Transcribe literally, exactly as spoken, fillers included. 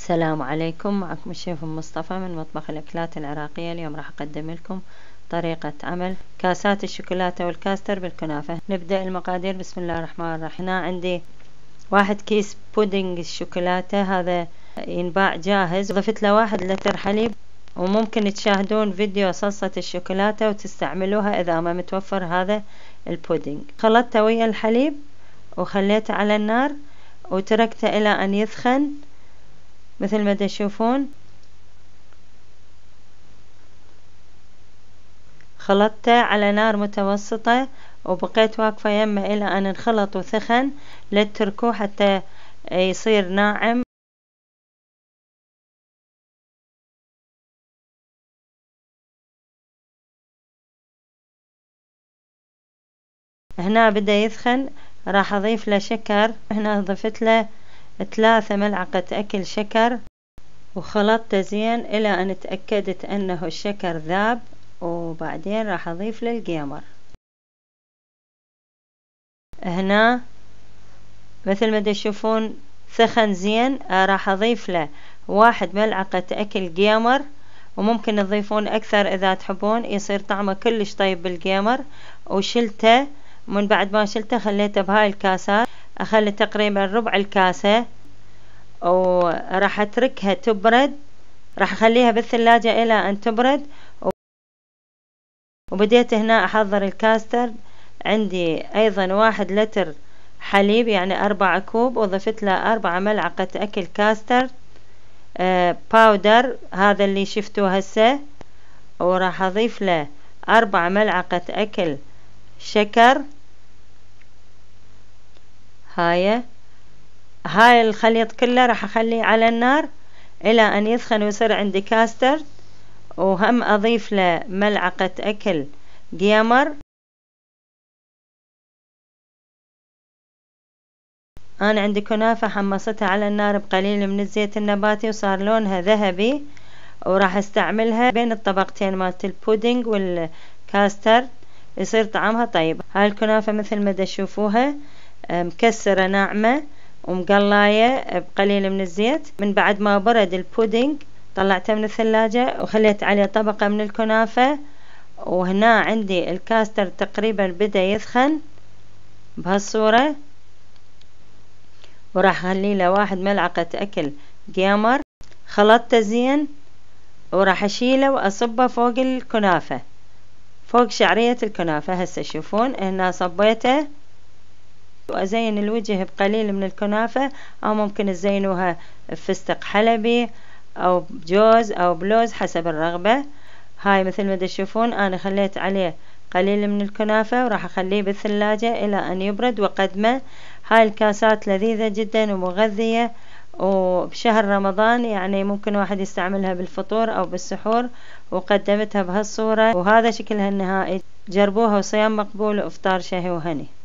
السلام عليكم، معكم الشيف مصطفى من مطبخ الأكلات العراقية. اليوم راح أقدم لكم طريقة عمل كاسات الشوكولاتة والكاستر بالكنافة. نبدأ المقادير. بسم الله الرحمن الرحيم. هنا عندي واحد كيس بودنج الشوكولاتة، هذا ينباع جاهز. ضفت له واحد لتر حليب، وممكن تشاهدون فيديو صلصة الشوكولاتة وتستعملوها إذا ما متوفر هذا البودنج. خلطته ويا الحليب وخليته على النار وتركته إلى أن يسخن مثل ما تشوفون. خلطته على نار متوسطة وبقيت واقفة يمه إلى أن انخلط وسخن. لا تتركوه حتى يصير ناعم. هنا بدأ يسخن، راح أضيف له شكر. هنا ضفت له ثلاثة ملعقة أكل شكر وخلطته زين إلى أن تأكدت أنه الشكر ذاب، وبعدين راح أضيف له القيمر. هنا مثل ما تشوفون سخن زين. راح أضيف له واحد ملعقة أكل قيمر، وممكن تضيفون أكثر إذا تحبون، يصير طعمه كلش طيب بالقيمر. وشلته، من بعد ما شلته خليته بهاي الكاسات، أخلي تقريبا ربع الكاسة وراح أتركها تبرد. راح أخليها بالثلاجة إلى أن تبرد. وبديت هنا أحضر الكاستر. عندي أيضا واحد لتر حليب يعني أربعة كوب، وضفت له أربعة ملعقة أكل كاستر آه باودر، هذا اللي شفتوه هسه. وراح أضيف له أربعة ملعقة أكل شكر. هاي هاي الخليط كله راح أخليه على النار إلى أن يسخن ويصير عندي كاستر. وهم أضيف له ملعقة أكل قيمر. أنا عندي كنافة حمصتها على النار بقليل من الزيت النباتي وصار لونها ذهبي، وراح استعملها بين الطبقتين مالت البودنج والكاستر، يصير طعمها طيب. هاي الكنافة مثل ما تشوفوها مكسرة ناعمة ومقلاية بقليل من الزيت. من بعد ما برد البودنج طلعته من الثلاجة وخليت عليه طبقة من الكنافة. وهنا عندي الكاستر تقريبا بدأ يسخن بهالصورة، وراح اخلي له واحد ملعقة اكل قيمر. خلطته زين وراح اشيله واصبه فوق الكنافة، فوق شعرية الكنافة. هسه شوفون هنا صبيته، وازين الوجه بقليل من الكنافة، او ممكن تزينوها بفستق حلبي او بجوز او بلوز حسب الرغبة. هاي مثل ما تشوفون انا خليت عليه قليل من الكنافة وراح اخليه بالثلاجة الى ان يبرد واقدمه. هاي الكاسات لذيذة جدا ومغذية، وبشهر رمضان يعني ممكن واحد يستعملها بالفطور او بالسحور. وقدمتها بهالصورة، وهذا شكلها النهائي. جربوها وصيام مقبول وافطار شهي وهني.